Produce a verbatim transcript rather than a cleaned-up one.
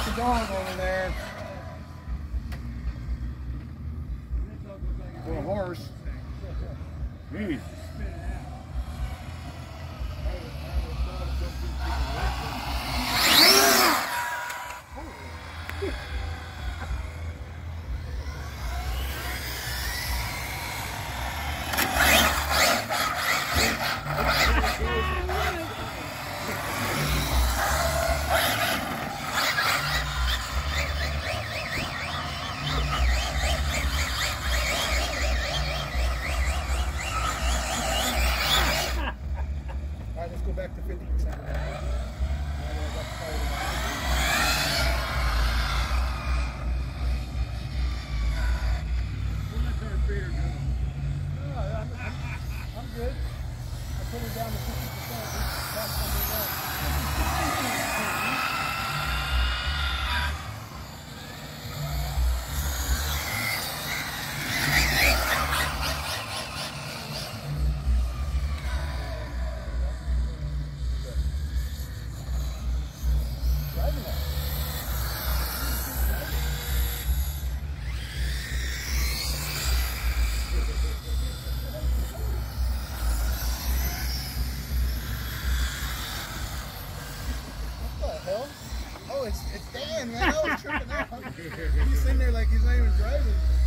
the dog over there. For a horse. Jeez. Let's go back to fifty percent. I'm good. I put it down to fifty percent. That's something Oh, it's, it's Dan, man. I was tripping out. He's sitting there like he's not even driving.